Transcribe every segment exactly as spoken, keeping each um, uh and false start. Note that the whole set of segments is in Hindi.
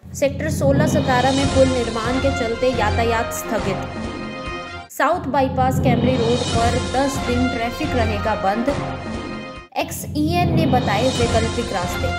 सेक्टर सोलह सतारह में पुल निर्माण के चलते यातायात स्थगित। साउथ बाईपास कैमरी रोड पर दस दिन ट्रैफिक रहेगा बंद। एक्स ई एन ने बताए वैकल्पिक रास्ते।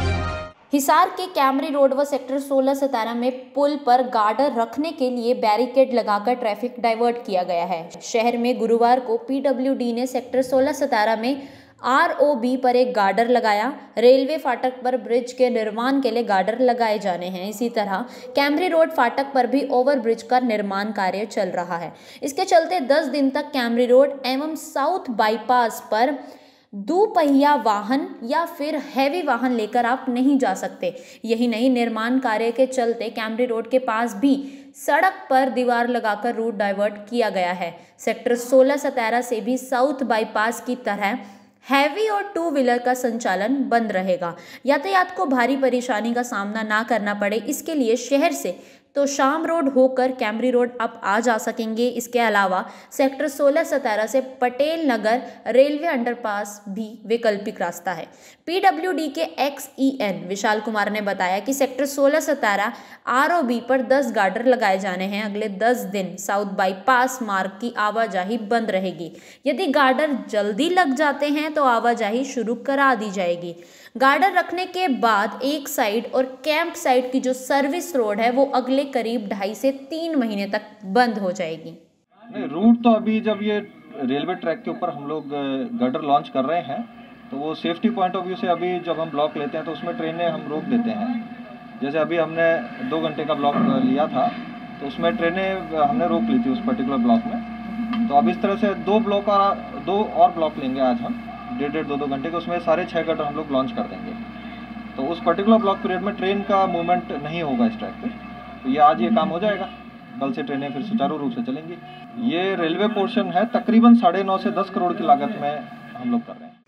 हिसार के कैमरी रोड व सेक्टर सोलह सतारह में पुल पर गार्डर रखने के लिए बैरिकेड लगाकर ट्रैफिक डाइवर्ट किया गया है। शहर में गुरुवार को पी डब्ल्यू डी ने सेक्टर सोलह सतारह में आर ओ बी पर एक गार्डर लगाया। रेलवे फाटक पर ब्रिज के निर्माण के लिए गार्डर लगाए जाने हैं। इसी तरह कैमरी रोड फाटक पर भी ओवर ब्रिज का निर्माण कार्य चल रहा है। इसके चलते दस दिन तक कैमरी रोड एवं साउथ बाईपास पर दोपहिया वाहन या फिर हैवी वाहन लेकर आप नहीं जा सकते। यही नहीं, निर्माण कार्य के चलते कैमरी रोड के पास भी सड़क पर दीवार लगाकर रूट डाइवर्ट किया गया है। सेक्टर सोलह सतारह से भी साउथ बाईपास की तरह हैवी और टू व्हीलर का संचालन बंद रहेगा। यातायात को भारी परेशानी का सामना ना करना पड़े, इसके लिए शहर से तो शाम रोड होकर कैमरी रोड आप आ जा सकेंगे। इसके अलावा सेक्टर सोलह सतारह से पटेल नगर रेलवे अंडरपास भी वैकल्पिक रास्ता है। पी डब्ल्यू डी के X E N Vishal Kumar ने बताया कि सेक्टर सोलह सतारह आर ओ बी पर दस गार्डर लगाए जाने हैं। अगले दस दिन साउथ बाईपास मार्ग की आवाजाही बंद रहेगी। यदि गार्डर जल्दी लग जाते हैं तो आवाजाही शुरू करा दी जाएगी। गार्डर रखने के बाद एक साइड और कैंप साइड की जो सर्विस रोड है वो अगले करीब ढाई से तीन महीने तक बंद हो जाएगी। नहीं, रूट तो अभी जब ये रेलवे ट्रैक के ऊपर हम लोग गार्डर लॉन्च कर रहे हैं तो वो सेफ्टी पॉइंट ऑफ व्यू से अभी जब हम ब्लॉक लेते हैं तो उसमें ट्रेनें हम रोक देते हैं। जैसे अभी हमने दो घंटे का ब्लॉक लिया था तो उसमें ट्रेनें हमने रोक ली थी उस पर्टिकुलर ब्लॉक में। तो अब इस तरह से दो ब्लॉक और दो और ब्लॉक लेंगे आज हम डेढ़ डेढ़ दो दो घंटे के, उसमें सारे छः गार्डर हम लोग लॉन्च कर देंगे। तो उस पर्टिकुलर ब्लॉक पीरियड में ट्रेन का मूवमेंट नहीं होगा इस ट्रैक पे। तो ये आज ये काम हो जाएगा, कल से ट्रेनें फिर सुचारू रूप से चलेंगी। ये रेलवे पोर्शन है, तकरीबन साढ़े नौ से दस करोड़ की लागत में हम लोग कर रहे हैं।